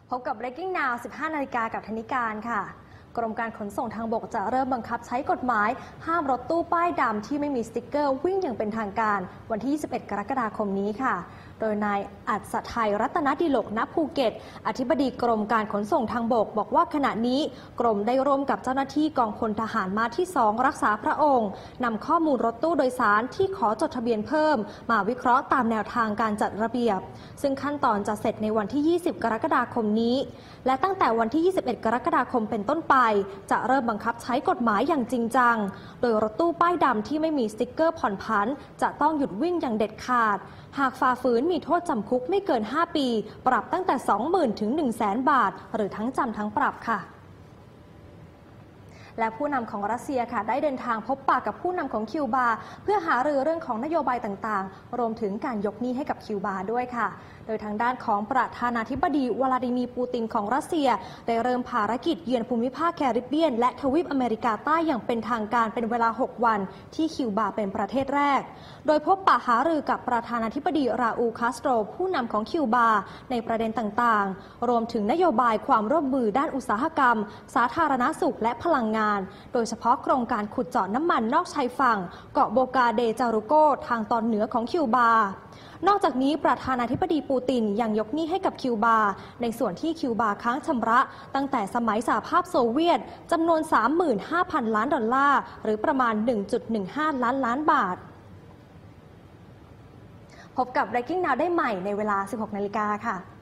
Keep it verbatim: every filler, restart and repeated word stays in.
พบกับ Breaking Now สิบห้า นาฬิกากับธนิการค่ะกรมการขนส่งทางบกจะเริ่มบังคับใช้กฎหมายห้ามรถตู้ป้ายดำที่ไม่มีสติ๊กเกอร์วิ่งอย่างเป็นทางการวันที่ ยี่สิบเอ็ด กรกฎาคมนี้ค่ะโดยนายอัศทัยรัตนดิลก ณ ภูเก็ตอธิบดีกรมการขนส่งทางบกบอกว่าขณะนี้กรมได้ร่วมกับเจ้าหน้าที่กองพลทหารม้าที่สองรักษาพระองค์นำข้อมูลรถตู้โดยสารที่ขอจดทะเบียนเพิ่มมาวิเคราะห์ตามแนวทางการจัดระเบียบซึ่งขั้นตอนจะเสร็จในวันที่ ยี่สิบ กรกฎาคมนี้และตั้งแต่วันที่ ยี่สิบเอ็ด กรกฎาคมเป็นต้นไปจะเริ่มบังคับใช้กฎหมายอย่างจริงจังโดยรถตู้ป้ายดำที่ไม่มีสติ๊กเกอร์ผ่อนผันจะต้องหยุดวิ่งอย่างเด็ดขาดหากฝ่าฝืนมีโทษจำคุกไม่เกินห้าปีปรับตั้งแต่ สองหมื่น ถึง หนึ่งแสน บาทหรือทั้งจำทั้งปรับค่ะและผู้นำของรัสเซียค่ะได้เดินทางพบปะกับผู้นำของคิวบาเพื่อหารือเรื่องของนโยบายต่างๆรวมถึงการยกหนี้ให้กับคิวบาด้วยค่ะโดยทางด้านของประธานาธิบดีวลาดิมีร์ปูตินของรัสเซียได้เริ่มภารกิจเยือนภูมิภาคแคริบเบียนและทวีปอเมริกาใต้อย่างเป็นทางการเป็นเวลาหกวันที่คิวบาเป็นประเทศแรกโดยพบปะหารือกับประธานาธิบดีราอูลคาสโตรผู้นำของคิวบาในประเด็นต่างๆรวมถึงนโยบายความร่วมมือด้านอุตสาหกรรมสาธารณสุขและพลังงานโดยเฉพาะโครงการขุดเจาะน้ำมันนอกชายฝั่งเกาะโบกาเดจารุโกทางตอนเหนือของคิวบานอกจากนี้ประธานาธิบดีปูตินยังยกหนี้ให้กับคิวบาในส่วนที่คิวบาค้างชำระตั้งแต่สมัยสหภาพโซเวียตจำนวน สามหมื่นห้าพัน ล้านดอลลาร์หรือประมาณ หนึ่งจุดหนึ่งห้า ล้านล้านบาทพบกับ Breaking Now ได้ใหม่ในเวลา สิบหก นาฬิกาค่ะ